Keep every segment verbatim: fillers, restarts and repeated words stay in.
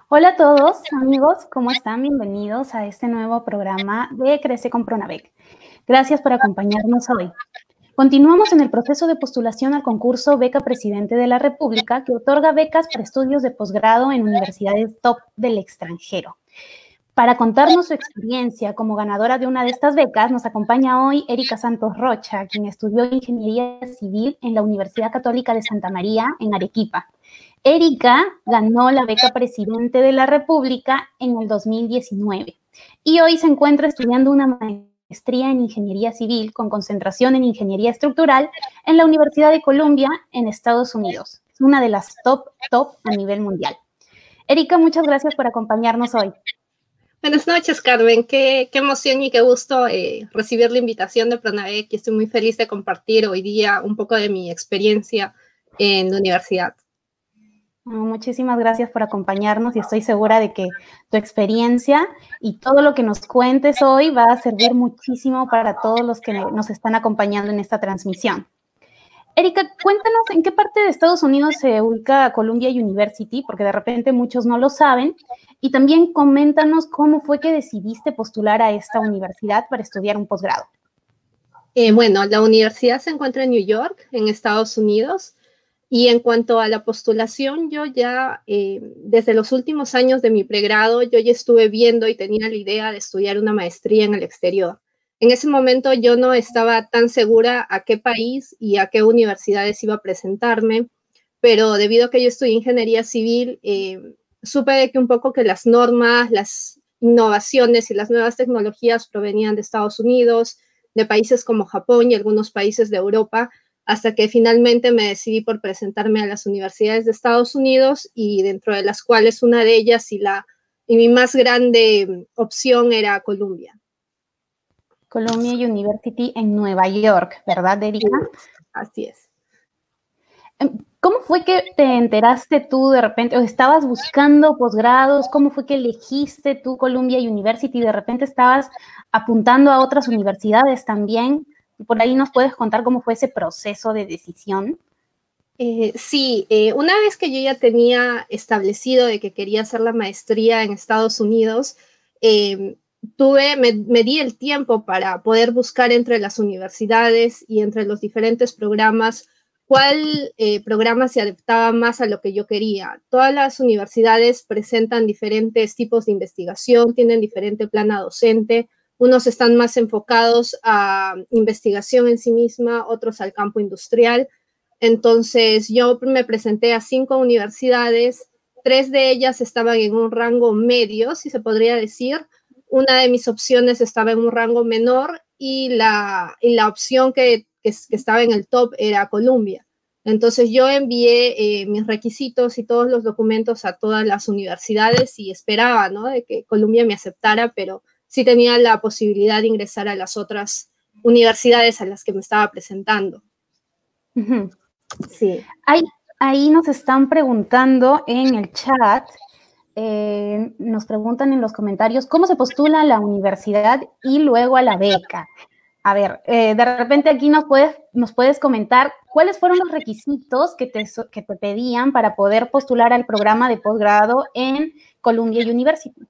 Hola a todos, amigos, ¿cómo están? Bienvenidos a este nuevo programa de Crece con Pronavec. Gracias por acompañarnos hoy. Continuamos en el proceso de postulación al concurso Beca Presidente de la República, que otorga becas para estudios de posgrado en universidades top del extranjero. Para contarnos su experiencia como ganadora de una de estas becas, nos acompaña hoy Erika Santos Rocha, quien estudió Ingeniería Civil en la Universidad Católica de Santa María, en Arequipa. Erika ganó la beca Presidente de la República en el dos mil diecinueve y hoy se encuentra estudiando una maestría en Ingeniería Civil con concentración en Ingeniería Estructural en la Universidad de Columbia en Estados Unidos. Es una de las top, top a nivel mundial. Erika, muchas gracias por acompañarnos hoy. Buenas noches, Carmen. Qué, qué emoción y qué gusto eh, recibir la invitación de Pronavec y estoy muy feliz de compartir hoy día un poco de mi experiencia en la universidad. Muchísimas gracias por acompañarnos y estoy segura de que tu experiencia y todo lo que nos cuentes hoy va a servir muchísimo para todos los que nos están acompañando en esta transmisión. Erika, cuéntanos en qué parte de Estados Unidos se ubica Columbia University, porque de repente muchos no lo saben, y también coméntanos cómo fue que decidiste postular a esta universidad para estudiar un posgrado. Eh, bueno, la universidad se encuentra en New York, en Estados Unidos, y en cuanto a la postulación, yo ya, eh, desde los últimos años de mi pregrado, yo ya estuve viendo y tenía la idea de estudiar una maestría en el exterior. En ese momento yo no estaba tan segura a qué país y a qué universidades iba a presentarme, pero debido a que yo estudié ingeniería civil, eh, supe de que un poco que las normas, las innovaciones y las nuevas tecnologías provenían de Estados Unidos, de países como Japón y algunos países de Europa, hasta que finalmente me decidí por presentarme a las universidades de Estados Unidos y dentro de las cuales una de ellas y, la, y mi más grande opción era Columbia. Columbia University en Nueva York, ¿verdad, Erika? Así es. ¿Cómo fue que te enteraste tú de repente, o estabas buscando posgrados? ¿Cómo fue que elegiste tú Columbia University? ¿De repente estabas apuntando a otras universidades también? Por ahí nos puedes contar cómo fue ese proceso de decisión. Eh, sí, eh, una vez que yo ya tenía establecido de que quería hacer la maestría en Estados Unidos, eh, tuve, me, me di el tiempo para poder buscar entre las universidades y entre los diferentes programas cuál eh, programa se adaptaba más a lo que yo quería. Todas las universidades presentan diferentes tipos de investigación, tienen diferente plana docente. Unos están más enfocados a investigación en sí misma, otros al campo industrial. Entonces, yo me presenté a cinco universidades, tres de ellas estaban en un rango medio, si se podría decir. Una de mis opciones estaba en un rango menor y la, y la opción que, que, que estaba en el top era Columbia. Entonces, yo envié eh, mis requisitos y todos los documentos a todas las universidades y esperaba, ¿no?, de que Columbia me aceptara, pero sí tenía la posibilidad de ingresar a las otras universidades a las que me estaba presentando. Uh-huh. Sí. Ahí, ahí nos están preguntando en el chat, eh, nos preguntan en los comentarios, ¿cómo se postula a la universidad y luego a la beca? A ver, eh, de repente aquí nos puedes, nos puedes comentar cuáles fueron los requisitos que te, que te pedían para poder postular al programa de posgrado en Columbia University.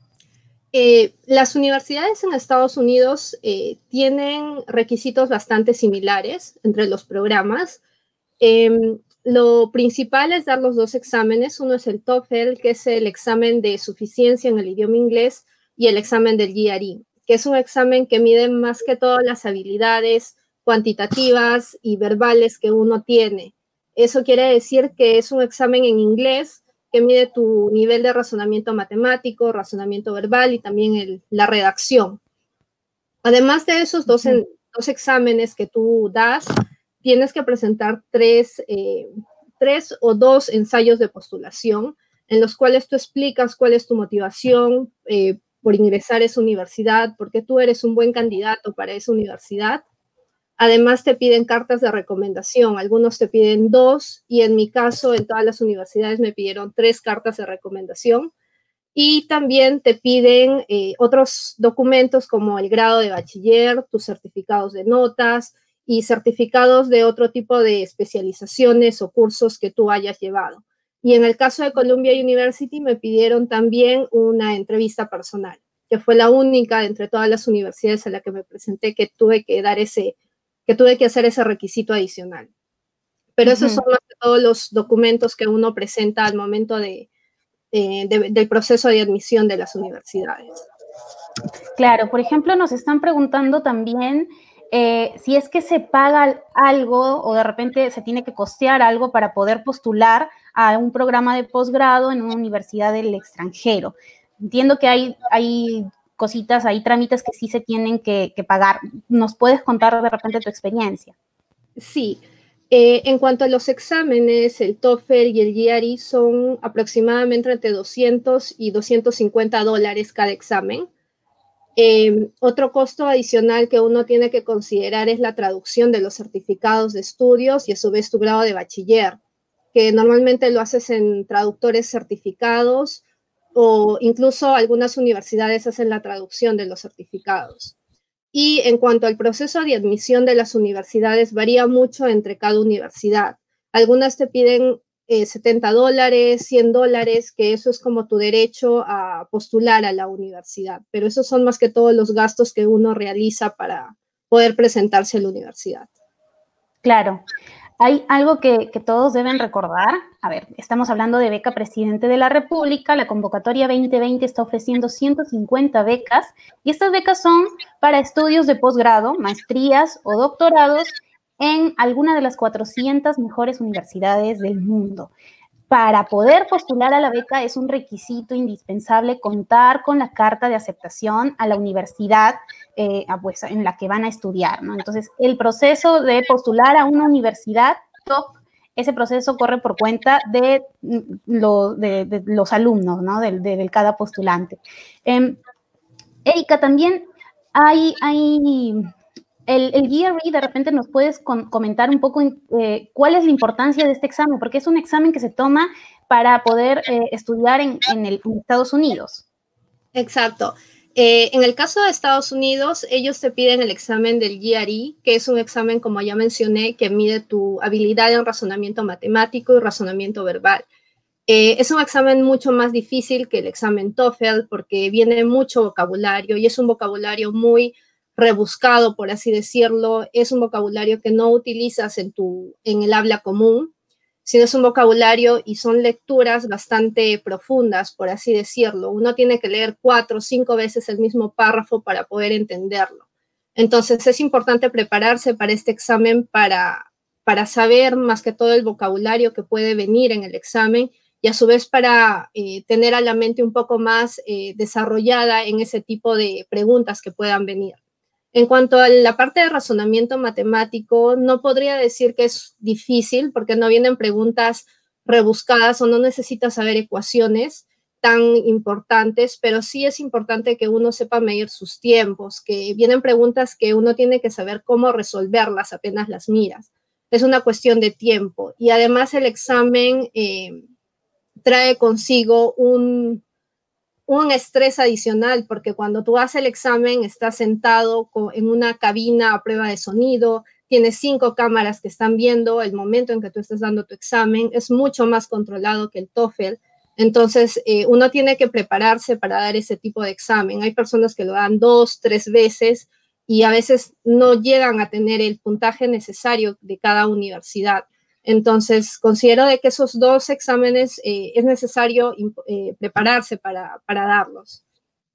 Eh, las universidades en Estados Unidos eh, tienen requisitos bastante similares entre los programas. Eh, lo principal es dar los dos exámenes. Uno es el TOEFL, que es el examen de suficiencia en el idioma inglés, y el examen del G R E, que es un examen que mide más que todo las habilidades cuantitativas y verbales que uno tiene. Eso quiere decir que es un examen en inglés que mide tu nivel de razonamiento matemático, razonamiento verbal y también el, la redacción. Además de esos dos, en, dos exámenes que tú das, tienes que presentar tres, eh, tres o dos ensayos de postulación en los cuales tú explicas cuál es tu motivación eh, por ingresar a esa universidad, por qué tú eres un buen candidato para esa universidad. Además, te piden cartas de recomendación. Algunos te piden dos y en mi caso, en todas las universidades me pidieron tres cartas de recomendación. Y también te piden eh, otros documentos como el grado de bachiller, tus certificados de notas y certificados de otro tipo de especializaciones o cursos que tú hayas llevado. Y en el caso de Columbia University me pidieron también una entrevista personal, que fue la única entre todas las universidades a la que me presenté que tuve que dar ese, que tuve que hacer ese requisito adicional. Pero uh-huh. esos son más que todos los documentos que uno presenta al momento de, eh, de, del proceso de admisión de las universidades. Claro, por ejemplo, nos están preguntando también eh, si es que se paga algo o de repente se tiene que costear algo para poder postular a un programa de posgrado en una universidad del extranjero. Entiendo que hay, hay cositas, hay trámites que sí se tienen que, que pagar. ¿Nos puedes contar de repente tu experiencia? Sí. Eh, en cuanto a los exámenes, el TOEFL y el G R E son aproximadamente entre doscientos y doscientos cincuenta dólares cada examen. Eh, otro costo adicional que uno tiene que considerar es la traducción de los certificados de estudios y a su vez tu grado de bachiller, que normalmente lo haces en traductores certificados o incluso algunas universidades hacen la traducción de los certificados. Y en cuanto al proceso de admisión de las universidades, varía mucho entre cada universidad. Algunas te piden eh, setenta dólares, cien dólares, que eso es como tu derecho a postular a la universidad. Pero esos son más que todos los gastos que uno realiza para poder presentarse a la universidad. Claro. Hay algo que, que todos deben recordar. A ver, estamos hablando de beca Presidente de la República. La convocatoria veinte veinte está ofreciendo ciento cincuenta becas y estas becas son para estudios de posgrado, maestrías o doctorados en alguna de las cuatrocientas mejores universidades del mundo. Para poder postular a la beca es un requisito indispensable contar con la carta de aceptación a la universidad eh, pues, en la que van a estudiar, ¿no? Entonces, el proceso de postular a una universidad top, ese proceso corre por cuenta de, lo, de, de los alumnos, ¿no? De, de, de cada postulante. Eh, Erika, también hay... hay El, el G R E, de repente nos puedes con, comentar un poco eh, cuál es la importancia de este examen, porque es un examen que se toma para poder eh, estudiar en, en, el, en Estados Unidos. Exacto. Eh, en el caso de Estados Unidos, ellos te piden el examen del G R E, que es un examen, como ya mencioné, que mide tu habilidad en razonamiento matemático y razonamiento verbal. Eh, es un examen mucho más difícil que el examen TOEFL porque viene mucho vocabulario y es un vocabulario muy rebuscado, por así decirlo. Es un vocabulario que no utilizas en, tu, en el habla común, sino es un vocabulario y son lecturas bastante profundas, por así decirlo. Uno tiene que leer cuatro o cinco veces el mismo párrafo para poder entenderlo. Entonces es importante prepararse para este examen para, para saber más que todo el vocabulario que puede venir en el examen y a su vez para eh, tener a la mente un poco más eh, desarrollada en ese tipo de preguntas que puedan venir. En cuanto a la parte de razonamiento matemático, no podría decir que es difícil porque no vienen preguntas rebuscadas o no necesitas saber ecuaciones tan importantes, pero sí es importante que uno sepa medir sus tiempos, que vienen preguntas que uno tiene que saber cómo resolverlas apenas las miras. Es una cuestión de tiempo y además el examen eh, trae consigo un... un estrés adicional, porque cuando tú haces el examen estás sentado en una cabina a prueba de sonido, tienes cinco cámaras que están viendo el momento en que tú estás dando tu examen, es mucho más controlado que el TOEFL, entonces eh, uno tiene que prepararse para dar ese tipo de examen. Hay personas que lo dan dos, tres veces y a veces no llegan a tener el puntaje necesario de cada universidad. Entonces, considero de que esos dos exámenes eh, es necesario eh, prepararse para, para darlos.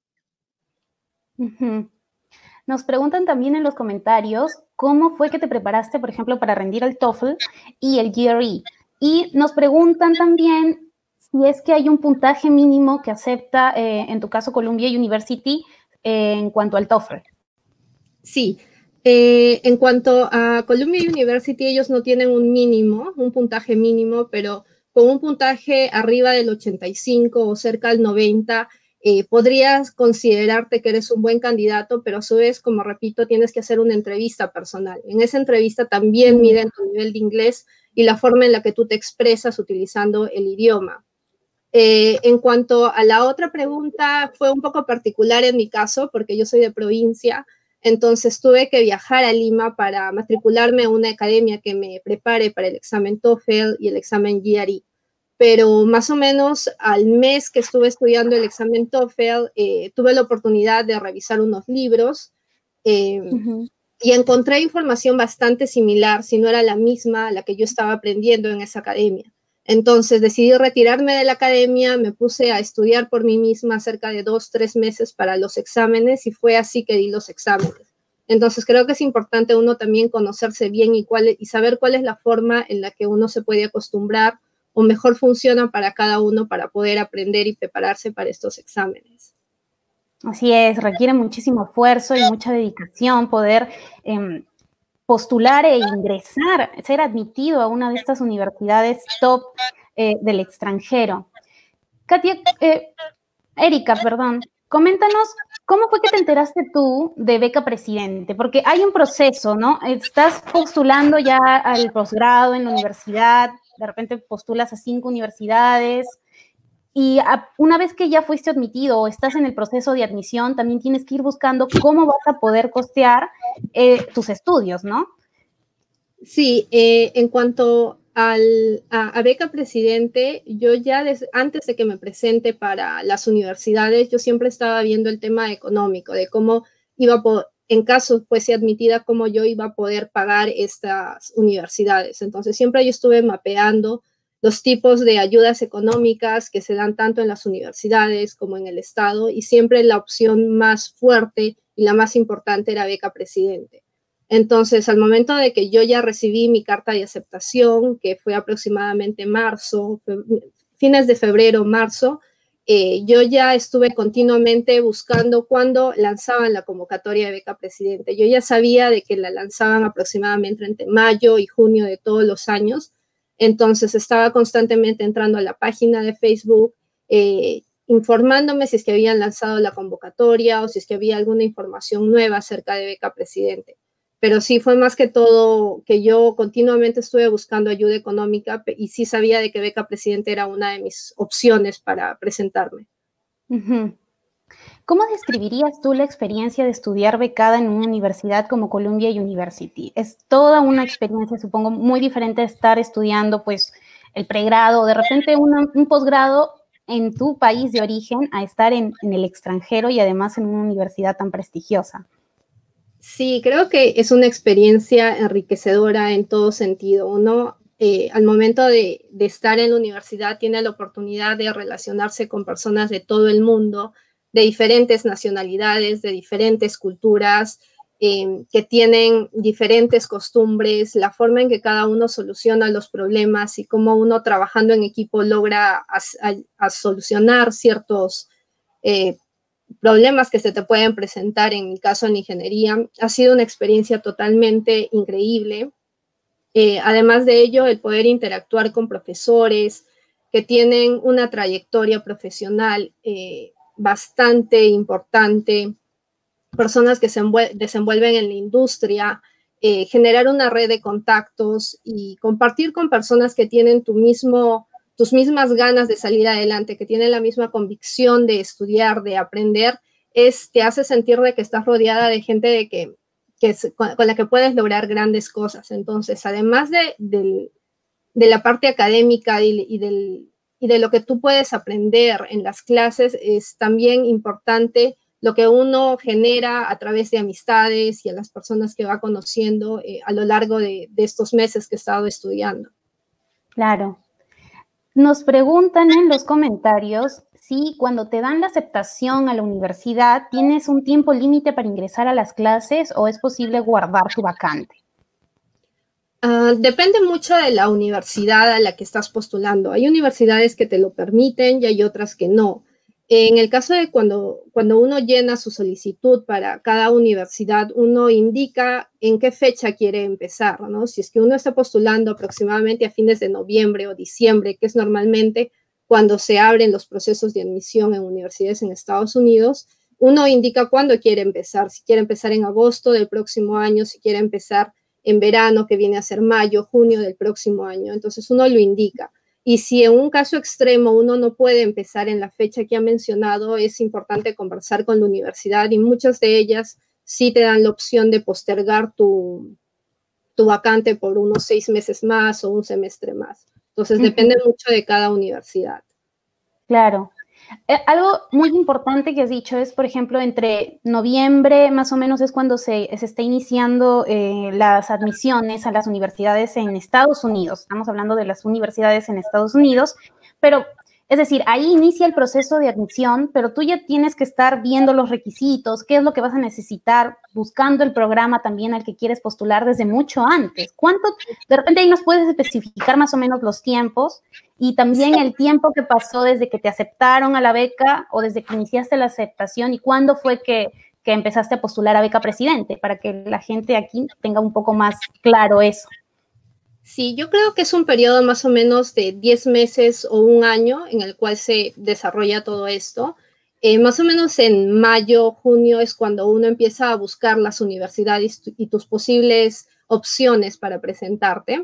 Uh-huh. Nos preguntan también en los comentarios cómo fue que te preparaste, por ejemplo, para rendir el TOEFL y el G R E. Y nos preguntan también si es que hay un puntaje mínimo que acepta, eh, en tu caso, Columbia University, eh, en cuanto al TOEFL. Sí. Eh, en cuanto a Columbia University, ellos no tienen un mínimo, un puntaje mínimo, pero con un puntaje arriba del ochenta y cinco o cerca del noventa, eh, podrías considerarte que eres un buen candidato, pero a su vez, como repito, tienes que hacer una entrevista personal. En esa entrevista también miden tu nivel de inglés y la forma en la que tú te expresas utilizando el idioma. Eh, en cuanto a la otra pregunta, fue un poco particular en mi caso, porque yo soy de provincia. Entonces tuve que viajar a Lima para matricularme a una academia que me prepare para el examen TOEFL y el examen G R E. pero más o menos al mes que estuve estudiando el examen TOEFL, eh, tuve la oportunidad de revisar unos libros eh, uh-huh. y encontré información bastante similar, si no era la misma a la que yo estaba aprendiendo en esa academia. Entonces decidí retirarme de la academia, me puse a estudiar por mí misma cerca de dos, tres meses para los exámenes y fue así que di los exámenes. Entonces creo que es importante uno también conocerse bien y, cuál, y saber cuál es la forma en la que uno se puede acostumbrar o mejor funciona para cada uno para poder aprender y prepararse para estos exámenes. Así es, requiere muchísimo esfuerzo y mucha dedicación poder eh, postular e ingresar, ser admitido a una de estas universidades top eh, del extranjero. Katia, eh, Erika, perdón, coméntanos, ¿cómo fue que te enteraste tú de Beca Presidente? Porque hay un proceso, ¿no? Estás postulando ya al posgrado en la universidad, de repente postulas a cinco universidades, y a, una vez que ya fuiste admitido o estás en el proceso de admisión, también tienes que ir buscando cómo vas a poder costear eh, tus estudios, ¿no? Sí, eh, en cuanto al, a, a Beca Presidente, yo ya des, antes de que me presente para las universidades, yo siempre estaba viendo el tema económico, de cómo iba a poder, en caso fuese admitida, cómo yo iba a poder pagar estas universidades. Entonces, siempre yo estuve mapeando los tipos de ayudas económicas que se dan tanto en las universidades como en el Estado, y siempre la opción más fuerte y la más importante era Beca Presidente. Entonces, al momento de que yo ya recibí mi carta de aceptación, que fue aproximadamente marzo, fines de febrero, marzo, eh, yo ya estuve continuamente buscando cuándo lanzaban la convocatoria de Beca Presidente. Yo ya sabía de que la lanzaban aproximadamente entre mayo y junio de todos los años. Entonces, estaba constantemente entrando a la página de Facebook, eh, informándome si es que habían lanzado la convocatoria o si es que había alguna información nueva acerca de Beca Presidente. Pero sí fue más que todo que yo continuamente estuve buscando ayuda económica y sí sabía de que Beca Presidente era una de mis opciones para presentarme. Uh-huh. ¿Cómo describirías tú la experiencia de estudiar becada en una universidad como Columbia University? Es toda una experiencia, supongo, muy diferente de estar estudiando pues el pregrado o de repente una, un posgrado en tu país de origen a estar en, en el extranjero y además en una universidad tan prestigiosa. Sí, creo que es una experiencia enriquecedora en todo sentido. Uno, eh, al momento de, de estar en la universidad, tiene la oportunidad de relacionarse con personas de todo el mundo, de diferentes nacionalidades, de diferentes culturas, eh, que tienen diferentes costumbres, la forma en que cada uno soluciona los problemas y cómo uno trabajando en equipo logra a, a, a solucionar ciertos eh, problemas que se te pueden presentar, en mi caso en ingeniería. Ha sido una experiencia totalmente increíble. Eh, además de ello, el poder interactuar con profesores que tienen una trayectoria profesional eh, bastante importante, personas que se desenvuelven en la industria, eh, generar una red de contactos y compartir con personas que tienen tu mismo tus mismas ganas de salir adelante, que tienen la misma convicción de estudiar, de aprender, es, te hace sentir de que estás rodeada de gente de que, que es, con, con la que puedes lograr grandes cosas. Entonces, además de, de, de la parte académica y, y, del, y de lo que tú puedes aprender en las clases, es también importante lo que uno genera a través de amistades y a las personas que va conociendo eh, a lo largo de, de estos meses que he estado estudiando. Claro. Nos preguntan en los comentarios si cuando te dan la aceptación a la universidad tienes un tiempo límite para ingresar a las clases o es posible guardar tu vacante. Uh, depende mucho de la universidad a la que estás postulando. Hay universidades que te lo permiten y hay otras que no. En el caso de cuando, cuando uno llena su solicitud para cada universidad, uno indica en qué fecha quiere empezar, ¿no? Si es que uno está postulando aproximadamente a fines de noviembre o diciembre, que es normalmente cuando se abren los procesos de admisión en universidades en Estados Unidos, uno indica cuándo quiere empezar, si quiere empezar en agosto del próximo año, si quiere empezar en verano, que viene a ser mayo, junio del próximo año. Entonces uno lo indica. Y si en un caso extremo uno no puede empezar en la fecha que ha mencionado, es importante conversar con la universidad y muchas de ellas sí te dan la opción de postergar tu, tu vacante por unos seis meses más o un semestre más. Entonces, depende uh-huh. mucho de cada universidad. Claro. Eh, algo muy importante que has dicho es, por ejemplo, entre noviembre más o menos es cuando se, se está iniciando eh, las admisiones a las universidades en Estados Unidos. Estamos hablando de las universidades en Estados Unidos, pero es decir, ahí inicia el proceso de admisión, pero tú ya tienes que estar viendo los requisitos, qué es lo que vas a necesitar, buscando el programa también al que quieres postular desde mucho antes. ¿Cuánto? De repente ahí nos puedes especificar más o menos los tiempos y también el tiempo que pasó desde que te aceptaron a la beca o desde que iniciaste la aceptación y cuándo fue que, que empezaste a postular a beca presidente, para que la gente aquí tenga un poco más claro eso. Sí, yo creo que es un periodo más o menos de diez meses o un año en el cual se desarrolla todo esto. Eh, más o menos en mayo, junio es cuando uno empieza a buscar las universidades y tus posibles opciones para presentarte.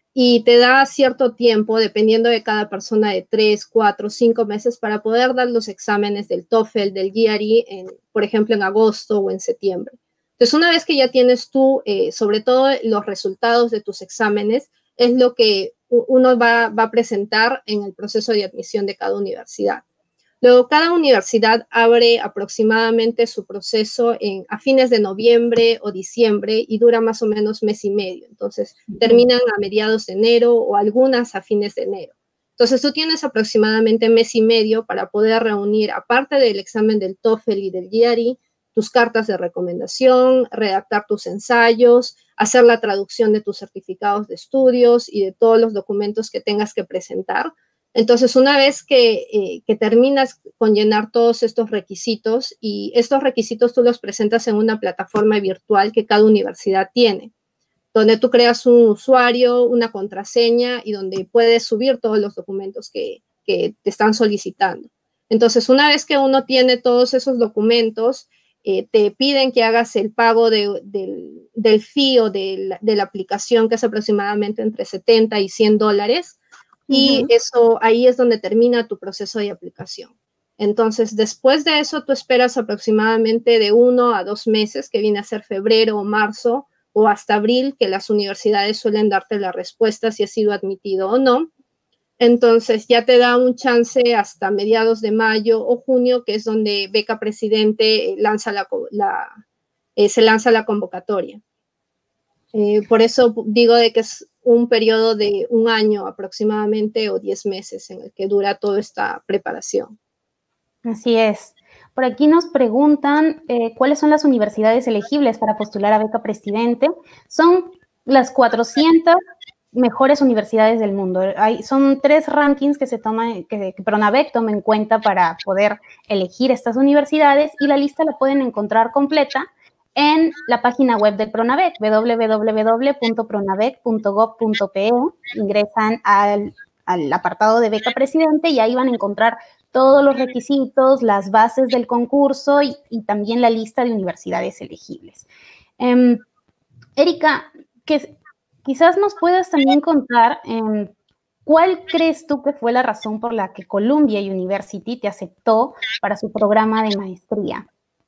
Y te da cierto tiempo, dependiendo de cada persona, de tres, cuatro, cinco meses para poder dar los exámenes del TOEFL, del G R E, en, por ejemplo, en agosto o en septiembre. Entonces, una vez que ya tienes tú, eh, sobre todo los resultados de tus exámenes, es lo que uno va, va a presentar en el proceso de admisión de cada universidad. Luego, cada universidad abre aproximadamente su proceso en, a fines de noviembre o diciembre y dura más o menos mes y medio. Entonces, terminan a mediados de enero o algunas a fines de enero. Entonces, tú tienes aproximadamente mes y medio para poder reunir, aparte del examen del TOEFL y del G R E, tus cartas de recomendación, redactar tus ensayos, hacer la traducción de tus certificados de estudios y de todos los documentos que tengas que presentar. Entonces, una vez que, eh, que terminas con llenar todos estos requisitos, y estos requisitos tú los presentas en una plataforma virtual que cada universidad tiene, donde tú creas un usuario, una contraseña y donde puedes subir todos los documentos que, que te están solicitando. Entonces, una vez que uno tiene todos esos documentos, Eh, te piden que hagas el pago de, de, del fee o de la, de la aplicación, que es aproximadamente entre setenta y cien dólares, y uh-huh. eso ahí es donde termina tu proceso de aplicación. Entonces, después de eso, tú esperas aproximadamente de uno a dos meses, que viene a ser febrero o marzo, o hasta abril, que las universidades suelen darte la respuesta si has sido admitido o no. Entonces, ya te da un chance hasta mediados de mayo o junio, que es donde Beca Presidente lanza la, la, eh, se lanza la convocatoria. Eh, por eso digo de que es un periodo de un año aproximadamente o diez meses en el que dura toda esta preparación. Así es. Por aquí nos preguntan eh, cuáles son las universidades elegibles para postular a Beca Presidente. Son las cuatrocientas mejores universidades del mundo. Hay, son tres rankings que se toman, que, que Pronavec toma en cuenta para poder elegir estas universidades, y la lista la pueden encontrar completa en la página web del Pronavec, doble u doble u doble u punto pronavec punto gov punto pe. Ingresan al, al apartado de Beca Presidente y ahí van a encontrar todos los requisitos, las bases del concurso y, y también la lista de universidades elegibles. Eh, Erika, ¿qué quizás nos puedas también contar eh, cuál crees tú que fue la razón por la que Columbia University te aceptó para su programa de maestría?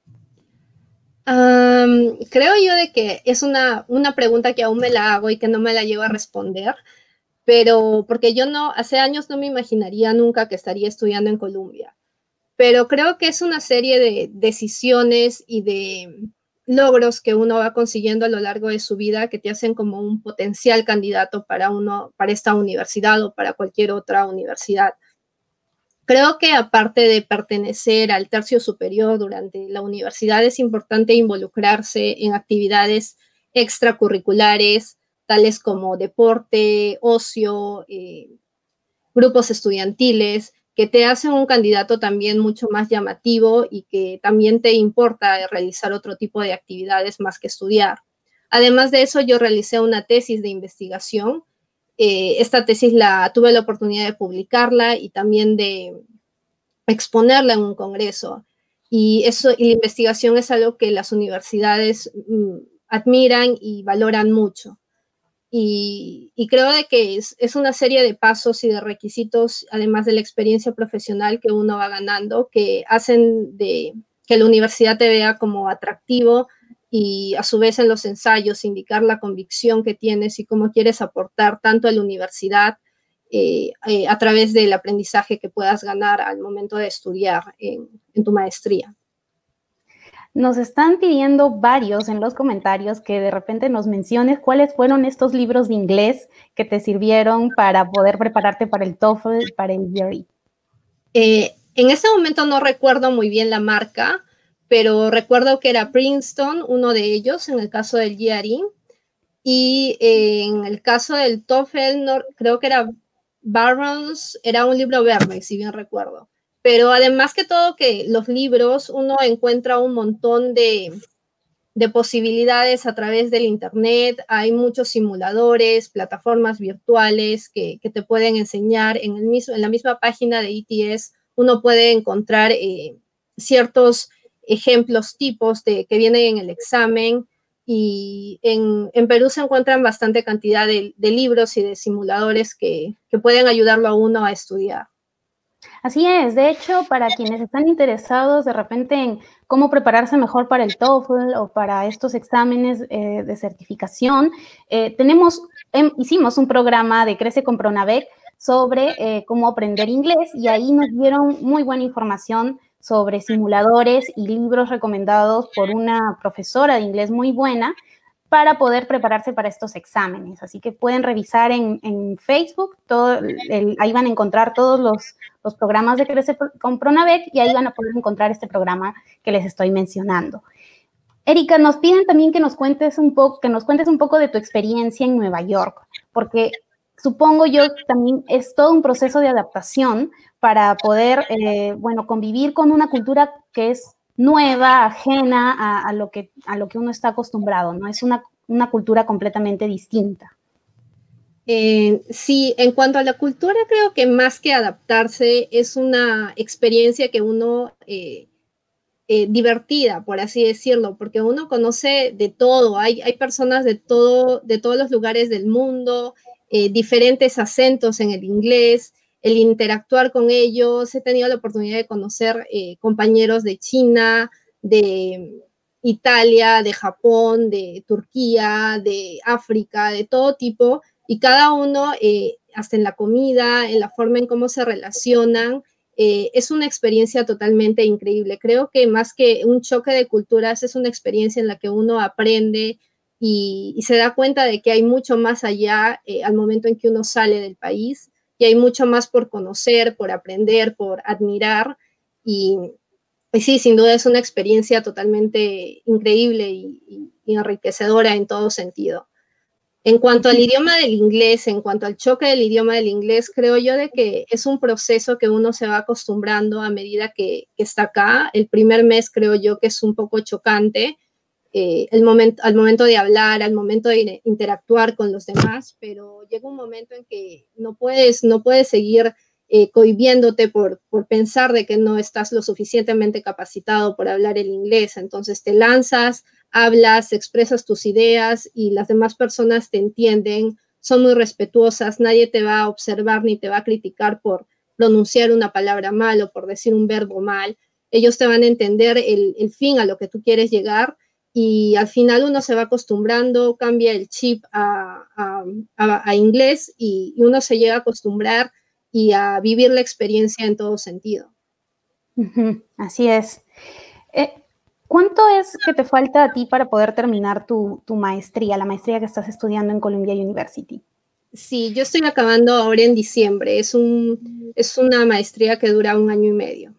Um, creo yo de que es una, una pregunta que aún me la hago y que no me la llevo a responder, pero porque yo no, hace años no me imaginaría nunca que estaría estudiando en Columbia, pero creo que es una serie de decisiones y de logros que uno va consiguiendo a lo largo de su vida que te hacen como un potencial candidato para uno, para esta universidad o para cualquier otra universidad. Creo que aparte de pertenecer al tercio superior durante la universidad, es importante involucrarse en actividades extracurriculares, tales como deporte, ocio, eh, grupos estudiantiles, que te hacen un candidato también mucho más llamativo y que también te importa realizar otro tipo de actividades más que estudiar. Además de eso, yo realicé una tesis de investigación. Eh, esta tesis la tuve la oportunidad de publicarla y también de exponerla en un congreso. Y, eso, y la investigación es algo que las universidades mm, admiran y valoran mucho. Y, y creo de que es, es una serie de pasos y de requisitos, además de la experiencia profesional que uno va ganando, que hacen de que la universidad te vea como atractivo y a su vez en los ensayos indicar la convicción que tienes y cómo quieres aportar tanto a la universidad eh, eh, a través del aprendizaje que puedas ganar al momento de estudiar en, en tu maestría. Nos están pidiendo varios en los comentarios que de repente nos menciones cuáles fueron estos libros de inglés que te sirvieron para poder prepararte para el TOEFL, para el G R E. Eh, en ese momento no recuerdo muy bien la marca, pero recuerdo que era Princeton, uno de ellos, en el caso del G R E. Y eh, en el caso del TOEFL, no, creo que era Barron's, era un libro verde, si bien recuerdo. Pero además que todo que los libros, uno encuentra un montón de, de posibilidades a través del internet. Hay muchos simuladores, plataformas virtuales que, que te pueden enseñar. En, el mismo, en la misma página de E T S uno puede encontrar eh, ciertos ejemplos, tipos de, que vienen en el examen. Y en, en Perú se encuentran bastante cantidad de, de libros y de simuladores que, que pueden ayudarlo a uno a estudiar. Así es, de hecho, para quienes están interesados de repente en cómo prepararse mejor para el TOEFL o para estos exámenes eh, de certificación, eh, tenemos, eh, hicimos un programa de Crece con Pronavec sobre eh, cómo aprender inglés y ahí nos dieron muy buena información sobre simuladores y libros recomendados por una profesora de inglés muy buena para poder prepararse para estos exámenes. Así que pueden revisar en, en Facebook, todo el, ahí van a encontrar todos los, los programas de Crece con Pronavec y ahí van a poder encontrar este programa que les estoy mencionando. Erika, nos piden también que nos cuentes un poco, que nos cuentes un poco de tu experiencia en Nueva York, porque supongo yo también es todo un proceso de adaptación para poder, eh, bueno, convivir con una cultura que es nueva, ajena a, a, lo que, a lo que uno está acostumbrado, ¿no? Es una, una cultura completamente distinta. Eh, sí, en cuanto a la cultura, creo que más que adaptarse, es una experiencia que uno, eh, eh, divertida, por así decirlo, porque uno conoce de todo, hay, hay personas de, todo, de todos los lugares del mundo, eh, diferentes acentos en el inglés, el interactuar con ellos. He tenido la oportunidad de conocer eh, compañeros de China, de Italia, de Japón, de Turquía, de África, de todo tipo, y cada uno, eh, hasta en la comida, en la forma en cómo se relacionan, eh, es una experiencia totalmente increíble. Creo que más que un choque de culturas, es una experiencia en la que uno aprende y, y se da cuenta de que hay mucho más allá eh, al momento en que uno sale del país, y hay mucho más por conocer, por aprender, por admirar, y, y sí, sin duda es una experiencia totalmente increíble y, y, y enriquecedora en todo sentido. En cuanto al idioma del inglés, en cuanto al choque del idioma del inglés, creo yo de que es un proceso que uno se va acostumbrando a medida que, que está acá. El primer mes creo yo que es un poco chocante, eh, el momento, al momento de hablar, al momento de interactuar con los demás, pero llega un momento en que no puedes, no puedes seguir eh, cohibiéndote por, por pensar de que no estás lo suficientemente capacitado por hablar el inglés. Entonces te lanzas, hablas, expresas tus ideas y las demás personas te entienden, son muy respetuosas, nadie te va a observar ni te va a criticar por pronunciar una palabra mal o por decir un verbo mal. Ellos te van a entender el, el fin a lo que tú quieres llegar, y al final uno se va acostumbrando, cambia el chip a, a, a, a inglés y, y uno se llega a acostumbrar y a vivir la experiencia en todo sentido. Uh-huh, así es. Eh, ¿Cuánto es que te falta a ti para poder terminar tu, tu maestría, la maestría que estás estudiando en Columbia University? Sí, yo estoy acabando ahora en diciembre. Es, un, es una maestría que dura un año y medio.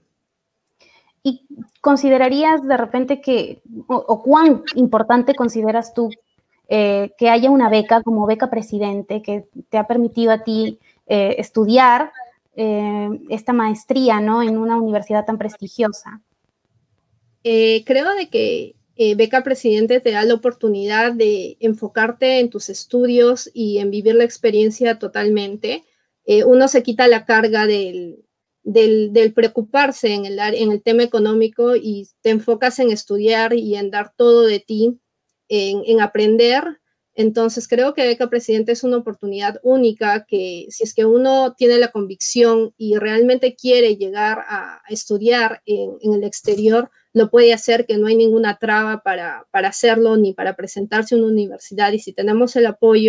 ¿Y considerarías de repente que, o, o cuán importante consideras tú eh, que haya una beca como beca presidente que te ha permitido a ti eh, estudiar eh, esta maestría, ¿no?, en una universidad tan prestigiosa? Eh, creo de que eh, beca presidente te da la oportunidad de enfocarte en tus estudios y en vivir la experiencia totalmente. Eh, uno se quita la carga del, del, del preocuparse en el, en el tema económico y te enfocas en estudiar y en dar todo de ti, en, en aprender. Entonces creo que beca presidente es una oportunidad única que, si es que uno tiene la convicción y realmente quiere llegar a, a estudiar en, en el exterior, lo puede hacer, que no hay ninguna traba para, para hacerlo ni para presentarse a una universidad. Y si tenemos el apoyo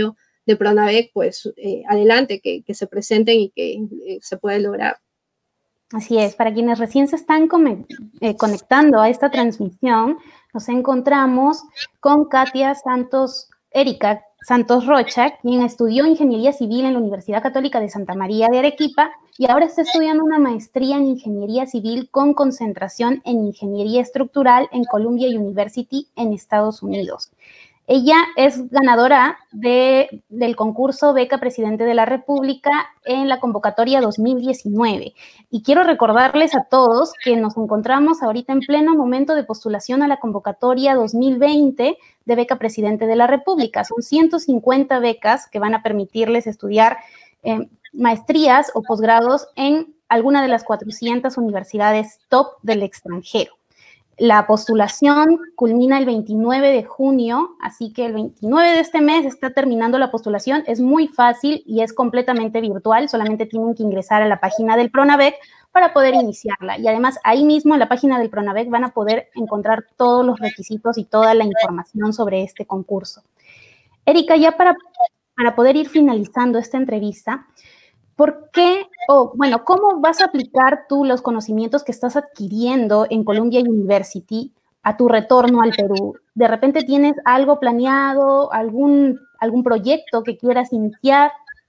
de Pronavec, pues eh, adelante, que, que se presenten y que eh, se puede lograr. Así es, para quienes recién se están eh, conectando a esta transmisión, nos encontramos con Katia Santos, Erika Santos Rocha, quien estudió Ingeniería Civil en la Universidad Católica de Santa María de Arequipa y ahora está estudiando una maestría en Ingeniería Civil con concentración en Ingeniería Estructural en Columbia University en Estados Unidos. Ella es ganadora de, del concurso Beca Presidente de la República en la convocatoria dos mil diecinueve. Y quiero recordarles a todos que nos encontramos ahorita en pleno momento de postulación a la convocatoria dos mil veinte de Beca Presidente de la República. Son ciento cincuenta becas que van a permitirles estudiar eh, maestrías o posgrados en alguna de las cuatrocientas universidades top del extranjero. La postulación culmina el veintinueve de junio, así que el veintinueve de este mes está terminando la postulación. Es muy fácil y es completamente virtual, solamente tienen que ingresar a la página del Pronavec para poder iniciarla. Y además, ahí mismo en la página del Pronavec van a poder encontrar todos los requisitos y toda la información sobre este concurso. Erika, ya para, para poder ir finalizando esta entrevista, ¿por qué, o oh, bueno, cómo vas a aplicar tú los conocimientos que estás adquiriendo en Columbia University a tu retorno al Perú? ¿De repente tienes algo planeado, algún, algún proyecto que quieras iniciar?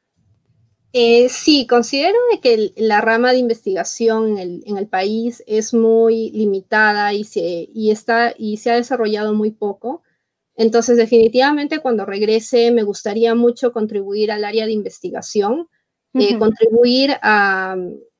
Eh, sí, considero que el, la rama de investigación en el, en el país es muy limitada y se, y, está, y se ha desarrollado muy poco. Entonces, definitivamente, cuando regrese, me gustaría mucho contribuir al área de investigación. Eh, uh-huh. Contribuir a,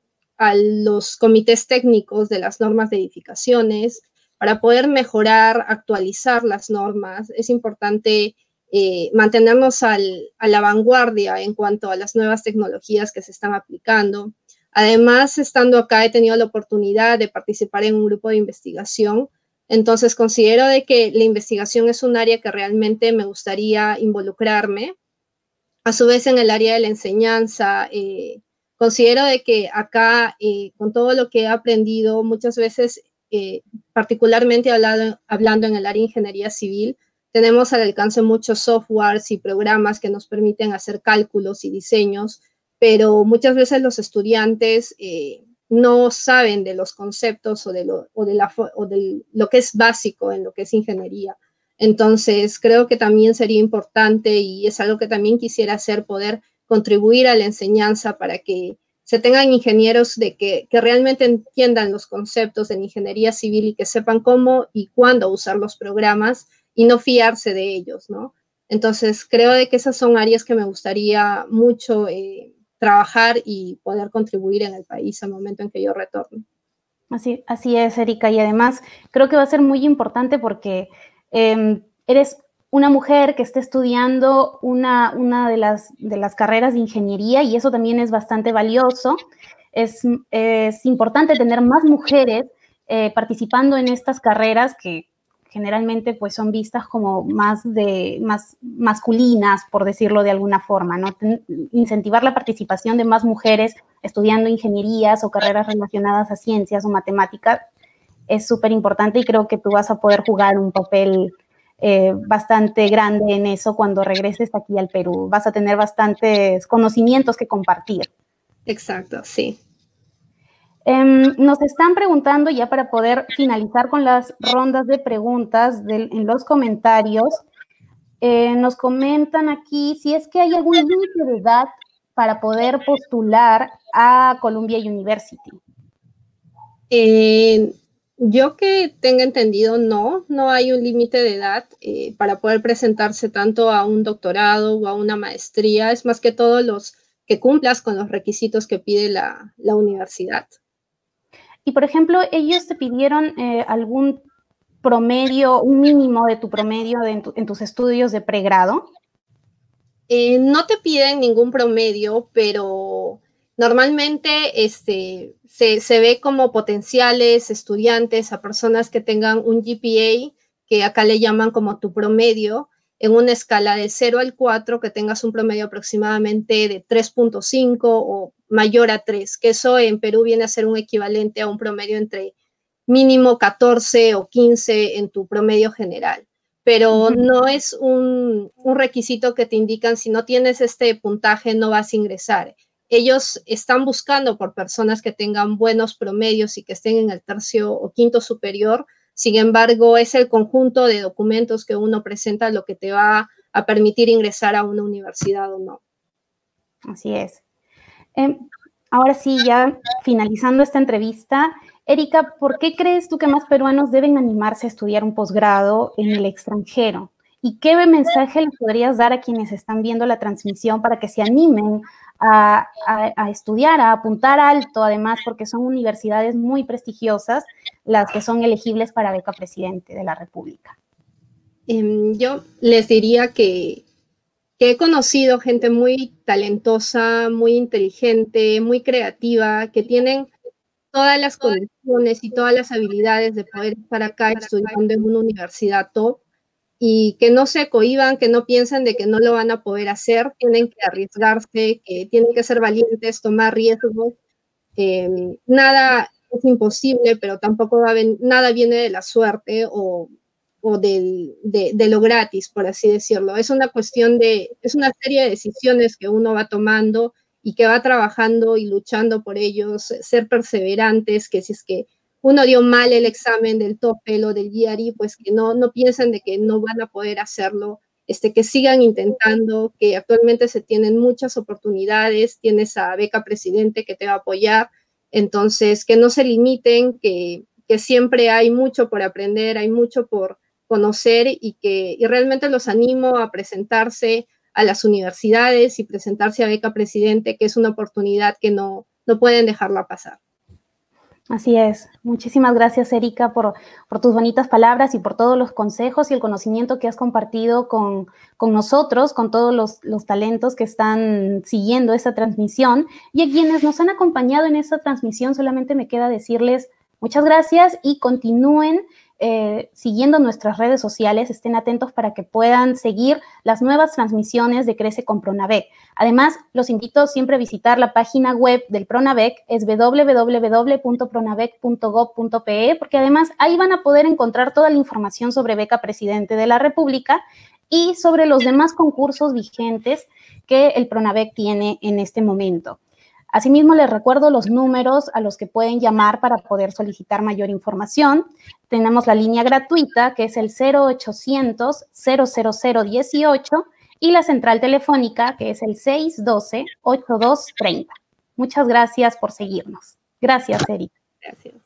a los comités técnicos de las normas de edificaciones para poder mejorar, actualizar las normas. Es importante eh, mantenernos al, a la vanguardia en cuanto a las nuevas tecnologías que se están aplicando. Además, estando acá, he tenido la oportunidad de participar en un grupo de investigación. Entonces, considero de que la investigación es un área que realmente me gustaría involucrarme. A su vez, en el área de la enseñanza, eh, considero de que acá, eh, con todo lo que he aprendido, muchas veces, eh, particularmente hablado, hablando en el área de ingeniería civil, tenemos al alcance muchos softwares y programas que nos permiten hacer cálculos y diseños, pero muchas veces los estudiantes eh, no saben de los conceptos o de, lo, o, de la, o de lo que es básico en lo que es ingeniería. Entonces, creo que también sería importante y es algo que también quisiera hacer, poder contribuir a la enseñanza para que se tengan ingenieros de que, que realmente entiendan los conceptos de la ingeniería civil y que sepan cómo y cuándo usar los programas y no fiarse de ellos, ¿no? Entonces, creo de que esas son áreas que me gustaría mucho eh, trabajar y poder contribuir en el país al momento en que yo retorne. Así, así es, Erika, y además creo que va a ser muy importante porque Eh, eres una mujer que está estudiando una, una de, las, de las carreras de ingeniería y eso también es bastante valioso. Es, es importante tener más mujeres eh, participando en estas carreras que generalmente pues, son vistas como más, de, más masculinas, por decirlo de alguna forma, ¿no? Incentivar la participación de más mujeres estudiando ingenierías o carreras relacionadas a ciencias o matemáticas es súper importante y creo que tú vas a poder jugar un papel eh, bastante grande en eso cuando regreses aquí al Perú. Vas a tener bastantes conocimientos que compartir. Exacto, sí. Eh, nos están preguntando ya para poder finalizar con las rondas de preguntas de, en los comentarios. Eh, nos comentan aquí si es que hay algún límite de edad para poder postular a Columbia University. Eh... Yo que tenga entendido, no, no hay un límite de edad eh, para poder presentarse tanto a un doctorado o a una maestría. Es más que todo los que cumplas con los requisitos que pide la, la universidad. Y, por ejemplo, ellos te pidieron eh, algún promedio, un mínimo de tu promedio de en, tu, en tus estudios de pregrado. Eh, no te piden ningún promedio, pero normalmente este, se, se ve como potenciales estudiantes a personas que tengan un G P A, que acá le llaman como tu promedio, en una escala de cero al cuatro, que tengas un promedio aproximadamente de tres punto cinco o mayor a tres, que eso en Perú viene a ser un equivalente a un promedio entre mínimo catorce o quince en tu promedio general. pero no es un, un requisito que te indican si no tienes este puntaje no vas a ingresar. Ellos están buscando por personas que tengan buenos promedios y que estén en el tercio o quinto superior. Sin embargo, es el conjunto de documentos que uno presenta lo que te va a permitir ingresar a una universidad o no. Así es. Eh, ahora sí, ya finalizando esta entrevista, Erika, ¿por qué crees tú que más peruanos deben animarse a estudiar un posgrado en el extranjero? ¿Y qué mensaje les podrías dar a quienes están viendo la transmisión para que se animen a, a, a estudiar, a apuntar alto, además, porque son universidades muy prestigiosas las que son elegibles para beca presidente de la República? Eh, yo les diría que, que he conocido gente muy talentosa, muy inteligente, muy creativa, que tienen todas las condiciones y todas las habilidades de poder estar acá estudiando en una universidad top, y que no se cohíban, que no piensen de que no lo van a poder hacer, tienen que arriesgarse, que tienen que ser valientes, tomar riesgos. Eh, nada es imposible, pero tampoco va a ven, nada viene de la suerte o, o del, de, de lo gratis, por así decirlo. Es una cuestión de, es una serie de decisiones que uno va tomando y que va trabajando y luchando por ellos, ser perseverantes, que si es que uno dio mal el examen del TOEFL o del G R E, pues que no, no piensen de que no van a poder hacerlo, este, que sigan intentando, que actualmente se tienen muchas oportunidades, tienes a Beca Presidente que te va a apoyar, entonces que no se limiten, que, que siempre hay mucho por aprender, hay mucho por conocer y que y realmente los animo a presentarse a las universidades y presentarse a Beca Presidente, que es una oportunidad que no, no pueden dejarla pasar. Así es. Muchísimas gracias, Erika, por, por tus bonitas palabras y por todos los consejos y el conocimiento que has compartido con, con nosotros, con todos los, los talentos que están siguiendo esta transmisión. Y a quienes nos han acompañado en esta transmisión, solamente me queda decirles muchas gracias y continúen Eh, siguiendo nuestras redes sociales, estén atentos para que puedan seguir las nuevas transmisiones de Crece con Pronavec. Además, los invito siempre a visitar la página web del Pronavec, es w w w punto pronavec punto gob punto pe, porque además ahí van a poder encontrar toda la información sobre Beca Presidente de la República y sobre los demás concursos vigentes que el Pronavec tiene en este momento. Asimismo, les recuerdo los números a los que pueden llamar para poder solicitar mayor información. Tenemos la línea gratuita, que es el cero ochocientos, cero cero cero dieciocho, y la central telefónica, que es el seis doce, ochenta y dos treinta. Muchas gracias por seguirnos. Gracias, Erika. Gracias.